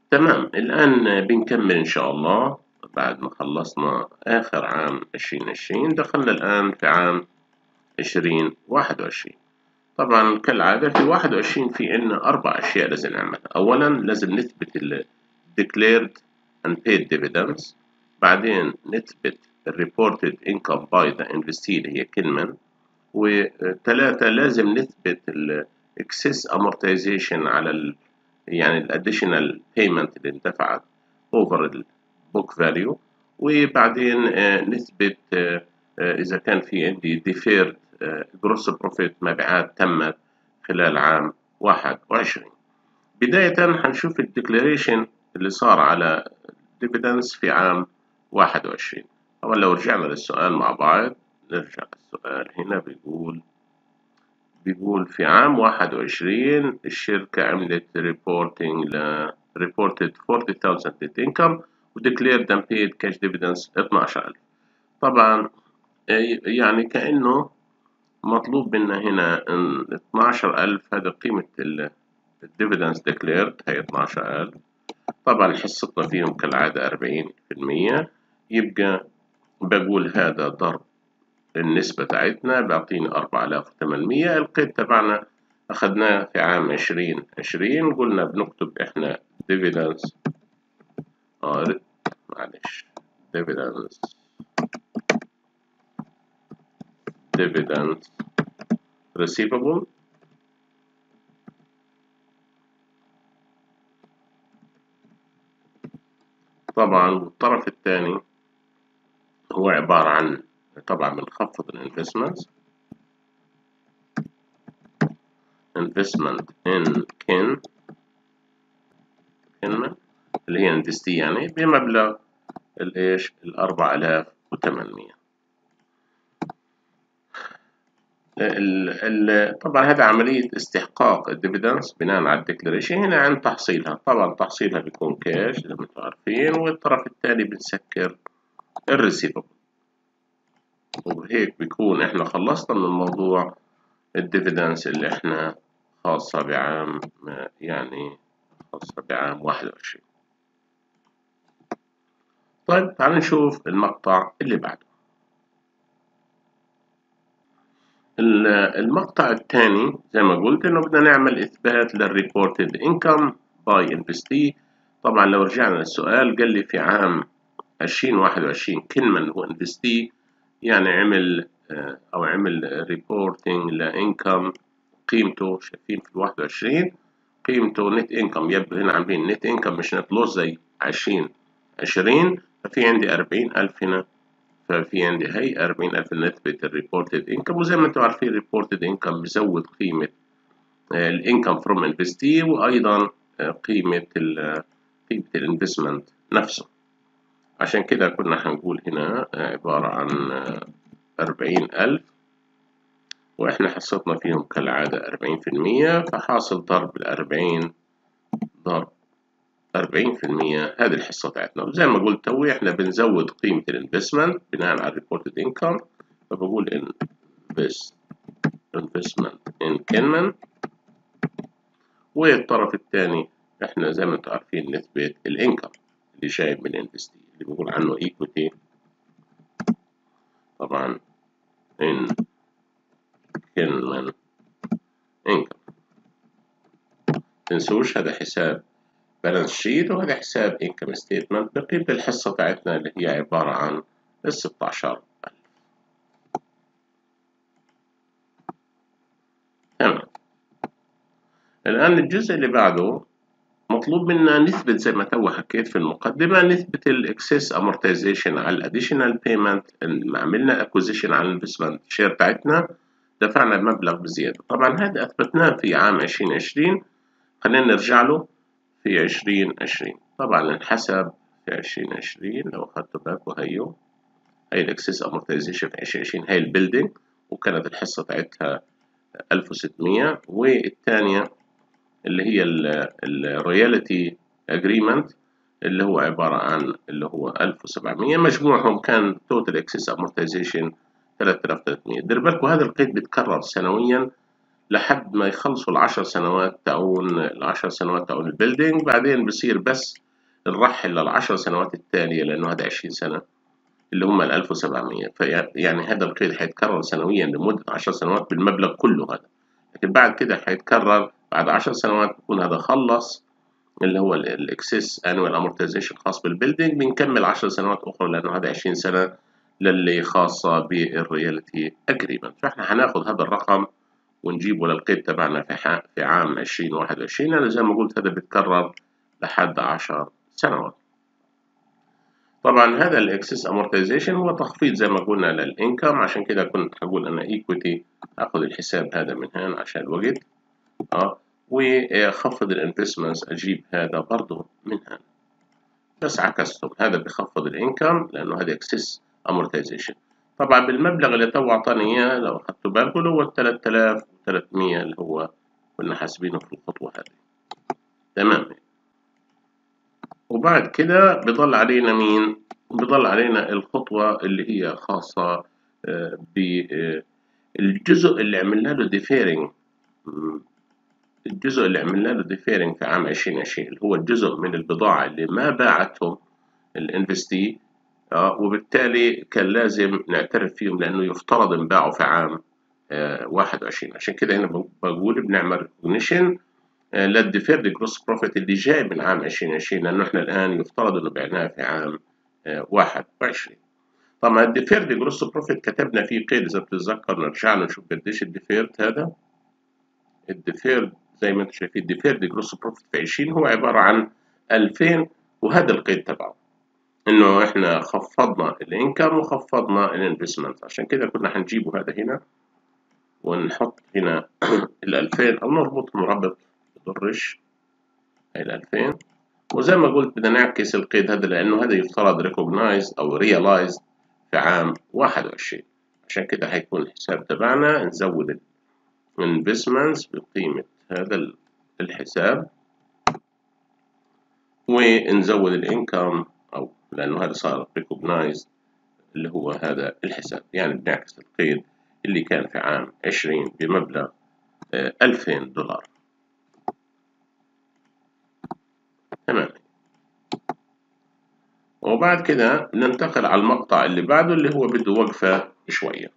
تمام. الآن بنكمل إن شاء الله بعد ما خلصنا آخر عام 2020، دخلنا الآن في عام 2021. طبعا كالعادة في 21 في عنا 4 أشياء لازم نعملها. أولا لازم نثبت ال declared and paid dividends، بعدين نثبت ال reported income by the investee اللي هي كلمة، وثلاثة لازم نثبت ال excess amortization على يعني ال additional payment اللي اندفعت over ال book value، وبعدين نثبت إذا كان في عندي deferred gross profit مبيعات تمت خلال عام 21. بداية هنشوف ال declaration اللي صار على dividends في عام 21. طبعا لو رجعنا للسؤال مع بعض، نرجع للسؤال هنا. بيقول في عام 21 الشركة عملت reported 40,000 net income و declared and paid cash dividends 12,000. طبعا يعني كأنه مطلوب منا هنا 12,000، هذا قيمة ال dividends declared هي 12,000. طبعا حصتنا فيهم كالعادة 40%، يبقى بقول هذا ضرب النسبة تاعتنا بيعطيني 4,800. القيد تبعنا أخدناه في عام 2020، قلنا بنكتب إحنا dividends dividends receivable. طبعا الطرف الثاني هو عبارة عن، طبعا بنخفض الانفستمنت in كلمة اللي هي انفستي يعني بمبلغ الايش 4,800. طبعا هذا عملية استحقاق الديفيدنس بناء على الديكلاريشن هنا عن تحصيلها. طبعا تحصيلها بيكون كاش زي ما انتم عارفين، والطرف الثاني بنسكر الريسيفبل، وهيك بيكون احنا خلصنا من موضوع الديفيدنس اللي احنا خاصة بعام 21. طيب تعالوا نشوف المقطع اللي بعده. المقطع الثاني زي ما قلت انه بدنا نعمل اثبات للريبورتد انكم باي انفستي. طبعا لو رجعنا للسؤال قال لي في عام 2021 كلمة هو انفستي، يعني عمل ريبورتنج لانكم قيمته، شايفين في 21 قيمته نت انكم، يبقى هنا عاملين نت انكم مش نت لوس زي 2020. ففي عندي 40,000 هنا، ففي عندي هي 40,000 نسبة الريبورتد انكم. وزي ما انتم عارفين الريبورتد انكم بيزود قيمة الانكم فروم انفستي، وأيضا قيمة الانفستمنت نفسه. عشان كده كنا هنقول هنا عبارة عن 40,000، وإحنا حصتنا فيهم كالعادة 40%، فحاصل ضرب 40 ضرب 40%، هذه الحصة بتاعتنا. وزي ما قلت توي احنا بنزود قيمة الانفستمنت بناء على الريبورتد انكم، فبقول investment in كنمن. والطرف الثاني احنا زي ما انتم عارفين نثبت الانكم اللي جاي من الانفستي اللي بنقول عنه equity. طبعا in كنمن انكم. تنسوش هذا حساب بالانس شيت وهذا حساب انكم ستيتمنت بقيمة الحصة بتاعتنا اللي هي عبارة عن 16,000. تمام. الآن الجزء اللي بعده مطلوب منا نثبت زي ما تو حكيت في المقدمة، نثبت الاكسس امورتيزيشن على الاديشنال بيمنت. لما عملنا اكوزيشن على الانفستمنت شير بتاعتنا دفعنا مبلغ بزيادة. طبعا هذا اثبتناه في عام 2020، خلينا نرجع له في 2020. طبعا انحسب في 2020 لو اخذتوا بالكم هي الاكسس امورتيزيشن في 2020 هي البيلدينج، وكانت الحصة بتاعتها 1600، والثانية اللي هي الرويالتي اجريمنت اللي هو عبارة عن اللي هو 1700، مجموعهم كان توتال اكسس امورتيزيشن 3300. دير بالكم هذا القيد بيتكرر سنويا لحد ما يخلصوا ال10 سنوات تاعون ال10 سنوات تاعون البيلدينج، بعدين بصير بس نرحل لل10 سنوات التالية لأنه هذا 20 سنة اللي هم ال1700. يعني هذا القيد حيتكرر سنويا لمدة 10 سنوات بالمبلغ كله هذا، لكن بعد كده حيتكرر بعد 10 سنوات بيكون هذا خلص اللي هو الاكسس انوال امورتيزيشن خاص بالبيلدينج، بنكمل 10 سنوات اخرى لانه هذا 20 سنه للي خاصه بالريالتي اجريمنت. فاحنا هناخد هذا الرقم ونجيبه للقيد تبعنا في عام 2021، لأن زي ما قلت هذا بيتكرر لحد 10 سنوات. طبعا هذا الاكسس امورتيزيشن هو تخفيض زي ما قلنا للانكم، عشان كده كنت هقول انا ايكويتي اخد الحساب هذا من هنا عشان الوقت، وخفض الانفستمنتس اجيب هذا برضه من هنا، بس عكستهم، هذا بخفض الانكم لانه هذا اكسس امورتيزيشن. طبعا بالمبلغ اللي تو اعطاني اياه لو اخدتوا بالكم اللي هو 3300 اللي هو كنا حاسبينه في الخطوه هذه، تمام. وبعد كده بيضل علينا مين؟ بيضل علينا الخطوه اللي هي خاصه بالجزء اللي عملنا له ديفيرنج، الجزء اللي عملنا له ديفيرنج في عام 2020 اللي هو الجزء من البضاعة اللي ما باعتهم الانفستي، وبالتالي كان لازم نعترف فيهم لأنه يفترض انباعوا في عام 21. عشان كده هنا بقول بنعمل ريكوجنيشن للديفيرد جروس بروفيت اللي جاي من عام 2020، لأنه احنا الآن يفترض إنه بعناه في عام 21. طبعا الديفيرد جروس بروفيت كتبنا فيه قيد، إذا بتتذكر نرجع له نشوف قديش الديفيرد هذا. الديفيرد زي ما انتم شايفين الديفيرد جروس بروفيت في 20 هو عبارة عن 2000، وهذا القيد تبعه انه احنا خفضنا الانكم وخفضنا الانفستمنت، عشان كده كنا هنجيبه هذا هنا ونحط هنا ال2000 او نربطهم ربط مضرش، هاي ال2000. وزي ما قلت بدنا نعكس القيد هذا لانه هذا يفترض ريكوجنايز او ريلايز في عام 21، عشان كده هيكون الحساب تبعنا نزود investments بقيمة هذا الحساب ونزود الانكم، او لانه هذا صار recognized اللي هو هذا الحساب، يعني بنعكس القيد اللي كان في عام 20 بمبلغ $2000. تمام. وبعد كده ننتقل على المقطع اللي بعده اللي هو بده وقفة شوية.